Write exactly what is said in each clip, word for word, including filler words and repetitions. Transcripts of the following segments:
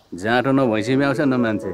जाँटो न भैँसीमा आउँछ न मान्छे।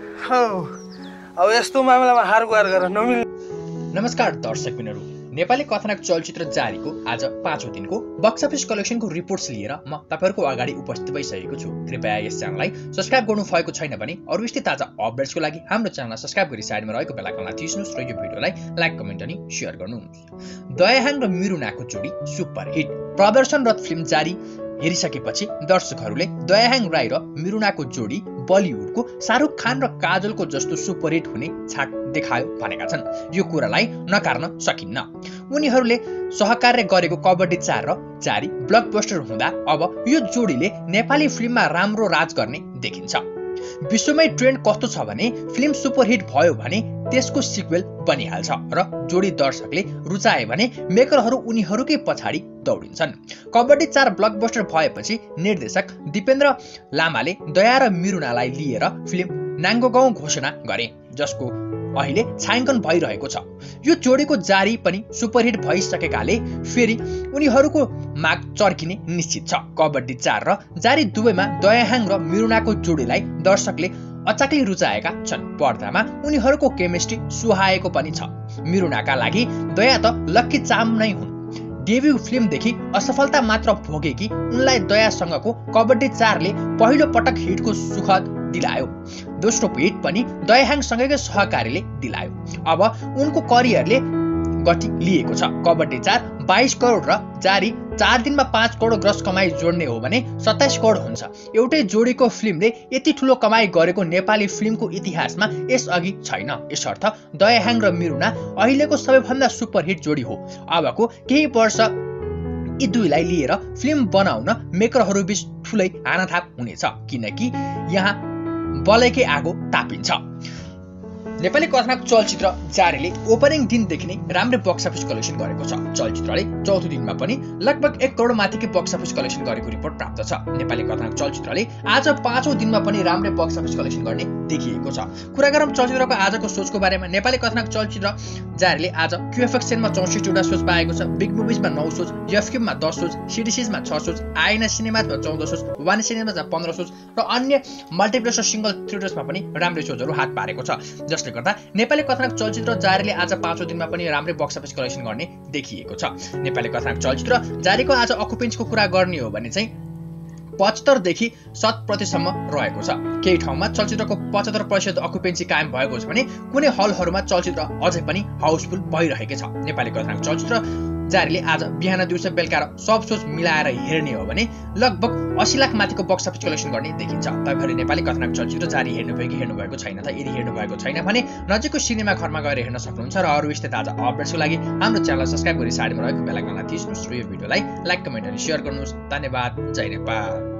अब यस्तो मामलामा हार गुहार गरेर नमिल्ने। नमस्कार दर्शक बिनहरू, नेपाली कथानक चलचित्र जारीको आज पाँचौं दिनको बक्स अफिस कलेक्सनको रिपोर्ट्स लिएर म तपाईहरुको अगाडि उपस्थित भइसकेको छु। कृपया यस च्यानललाई सब्स्क्राइब गर्नु भएको छैन भने अरु यस्तै ताजा अपडेट्सको लागि हाम्रो च्यानललाई सब्स्क्राइब गरी साइडमा रहेको बेल आइकनलाई थिच्नुस् र यो भिडियोलाई लाइक कमेन्ट अनि शेयर गर्नुहोस्। दयाहाङ र मिरुनाको जोडी सुपर हिट। प्रदर्शनरत फिल्म जारी हेरिसकेपछि दर्शकहरूले दयाहाङ राई र मिरुनाको जोडी बलिउडको शाहरुख खान र काजलको जस्तो सुपरहिट हुने छाट देखायो भनेका छन्। यो कुरालाई नकार्न सकिन्न। उनीहरूले सहकार्य गरेको कबड्डी चार र जारी ब्लकबस्टर हुँदा अब यो जोडीले नेपाली फिल्ममा राम्रो राज गर्ने देखिन्छ। विश्वमै ट्रेन्ड कस्तो छ भने फिल्म सुपरहिट भयो भने त्यसको सिक्वेल बनिहाल्छ र जोडी दर्शकले रुचाए भने मेकरहरू उनीहरूकै पछाडि दौडिन्छन्। कबड्डी चार ब्लकबस्टर भएपछि निर्देशक दिपेन्द्र लामाले दया र मिरुनालाई लिएर फिल्म नाङ्गो गाउँ घोषणा गरे, जसको अहिले छायाङ्कन भइरहेको छ। यो जोडीको जारी पनि सुपरहिट भइसकेकाले फेरि उनीहरूको माग चर्किने निश्चित छ। कबड्डी चार र जारी दुवैमा दयाहाङ र मिरुनाको जोडीलाई दर्शकले अचाकली रुचाएका छन्। पर्दामा उनीहरूको केमिस्ट्री सुहाएको पनि छ। मिरुनाका लागि दया त लक्की चाम नै हुन्। डेब्यू फिल्मदेखि असफलता मात्र भोगेकी उनलाई दयासँगको कबड्डी चारले पहिलो पटक हिटको सुख दिलायो। दोस्रो हिट पनि दयाहाङसँगकै सहकारीले दिलायो। अब उनको करियरले गति लिएको छ। कबड्डी चार बाइस करोड र जारी चार दिनमा पाँच करोड ग्रस कमाई जोड्ने हो भने सत्ताइस करोड हुन्छ। एउटै जोडीको फिल्मले यति ठुलो कमाई गरेको नेपाली फिल्मको इतिहासमा यसअघि छैन। यसर्थ दयाहाङ र मिरुना अहिलेको सबैभन्दा सुपरहिट जोडी हो। अबको केही वर्ष यी दुईलाई लिएर फिल्म बनाउन मेकरहरूबीच ठुलै हानाथाप हुनेछ, किनकि यहाँ बलैकै आगो तापिन्छ। नेपाली कथानक चलचित्र जारीले ओपनिङ दिनदेखि नै राम्रो बक्स अफिस कलेक्सन गरेको छ। चलचित्रले चौथो दिनमा पनि लगभग एक करोड माथिकै बक्स अफिस कलेक्सन गरेको रिपोर्ट प्राप्त छ। नेपाली कथानक चलचित्रले आज पाँचौं दिनमा पनि राम्रो बक्स अफिस कलेक्सन गर्ने देखिएको छ। कुरा गरौँ चलचित्रको आजको सोचको बारेमा। नेपाली कथानक चलचित्र जारीले आज क्युएफएक्सएनमा चौसठीवटा सोच पाएको छ। बिग मुभिजमा नौ सोच, एफक्युमा दस सोच, सिडिसिजमा छ सोच, आइना सिनेमाजमा चौध सोच, वान सिनेमाजमा पन्ध्र सोच र अन्य मल्टिप्लेक्स र सिंगल थिएटर्समा पनि राम्रै सोचहरू हात पारेको छ। जसले गर्दा नेपाली कथानक चलचित्र जारीले आज पाँचौं दिनमा पनि राम्रै बक्स अफिस कलेक्सन गर्ने देखिएको छ। नेपाली कथानक चलचित्र जारीको आज अकुपेन्सीको कुरा गर्ने हो भने चाहिँ पचहत्तर देखि शत प्रतिशतसम्म रहेको छ। केही ठाउँमा चलचित्रको पचहत्तर प्रतिशत अकुपेन्सी कायम भएको छ भने कुनै हलहरूमा चलचित्र अझै पनि हाउसफुल भइरहेको छ। नेपाली कथानक चलचित्र जारीले आज बिहान दिउँसो बेलुका र सब सोच मिलाएर हेर्ने हो भने लगभग अस्सी लाख माथिको बक्स अफिस कलेक्सन गर्ने देखिन्छ। तपाईहरुले नेपाली कथानक चलचित्र जारी हेर्नुभयो कि हेर्नु भएको छैन त? यदि हेर्नु भएको छैन भने नजिकको सिनेमा घरमा गएर हेर्न सक्नुहुन्छ र अरु यस्तै ताजा अपडेट्सको लागि हाम्रो च्यानललाई सब्स्क्राइब गरी साइडमा रहेको बेल आइकनलाई थिच्नुस् र यो भिडियोलाई लाइक कमेन्ट अनि शेयर गर्नुहोस्। धन्यवाद। जय नेपाल।